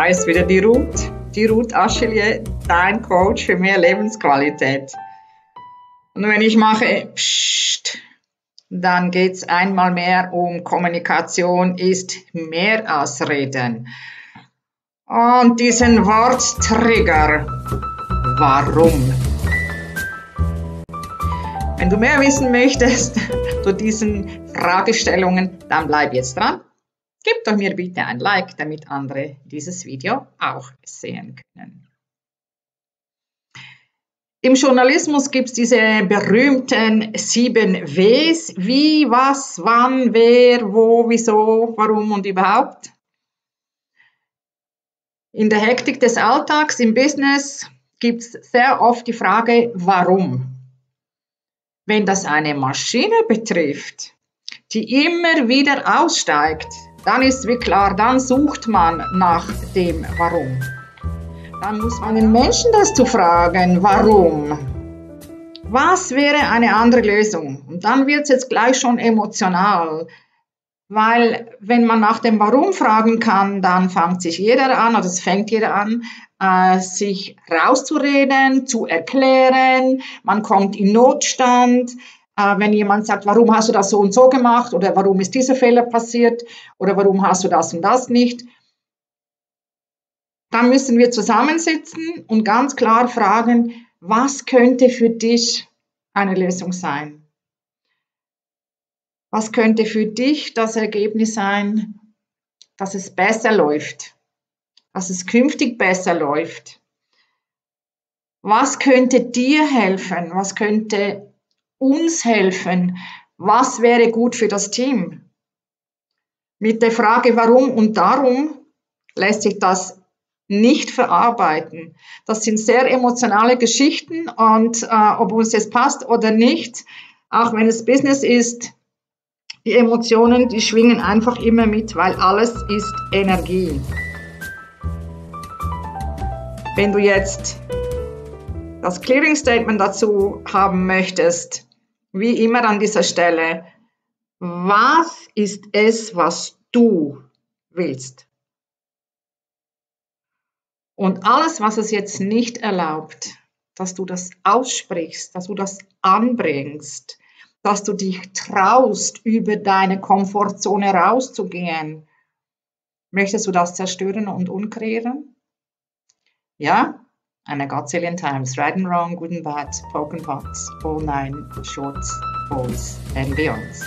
Da ist wieder die Ruth Achillier, dein Coach für mehr Lebensqualität. Und wenn ich mache Psst, dann geht es einmal mehr um Kommunikation ist mehr als Reden. Und diesen Worttrigger, warum? Wenn du mehr wissen möchtest zu diesen Fragestellungen, dann bleib jetzt dran. Gib doch mir bitte ein Like, damit andere dieses Video auch sehen können. Im Journalismus gibt es diese berühmten 7 Ws. Wie, was, wann, wer, wo, wieso, warum und überhaupt. In der Hektik des Alltags, im Business, gibt es sehr oft die Frage, warum? Wenn das eine Maschine betrifft, die immer wieder aussteigt, dann ist wie klar, dann sucht man nach dem Warum. Dann muss man den Menschen das zu fragen, warum? Was wäre eine andere Lösung? Und dann wird es jetzt gleich schon emotional, weil wenn man nach dem Warum fragen kann, dann fängt sich jeder an, oder es fängt jeder an, sich rauszureden, zu erklären, man kommt in Notstand. Wenn jemand sagt, warum hast du das so und so gemacht oder warum ist dieser Fehler passiert oder warum hast du das und das nicht, dann müssen wir zusammensitzen und ganz klar fragen, was könnte für dich eine Lösung sein? Was könnte für dich das Ergebnis sein, dass es besser läuft, dass es künftig besser läuft? Was könnte dir helfen? Was könnte uns helfen? Was wäre gut für das Team? Mit der Frage warum und darum lässt sich das nicht verarbeiten. Das sind sehr emotionale Geschichten und ob uns das passt oder nicht, auch wenn es Business ist, die Emotionen, die schwingen einfach immer mit, weil alles ist Energie. Wenn du jetzt das Clearing Statement dazu haben möchtest, wie immer an dieser Stelle, was ist es, was du willst? Und alles, was es jetzt nicht erlaubt, dass du das aussprichst, dass du das anbringst, dass du dich traust, über deine Komfortzone rauszugehen, möchtest du das zerstören und unkreieren? Ja? And I got zillion times, right and wrong, good and bad, poke and pots, all 9 shorts, balls and beyonds.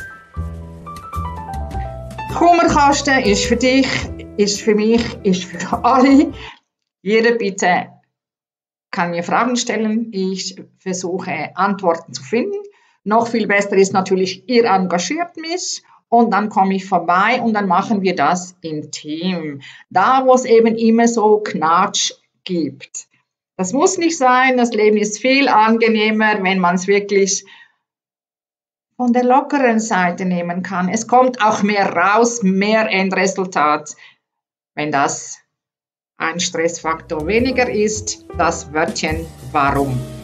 Kummerkasten ist für dich, ist für mich, ist für alle. Jeder bitte kann mir Fragen stellen. Ich versuche Antworten zu finden. Noch viel besser ist natürlich, ihr engagiert mich und dann komme ich vorbei und dann machen wir das im Team. Da, wo es eben immer so Knatsch gibt. Das muss nicht sein, das Leben ist viel angenehmer, wenn man es wirklich von der lockeren Seite nehmen kann. Es kommt auch mehr raus, mehr Endresultat, wenn das ein Stressfaktor weniger ist, das Wörtchen warum.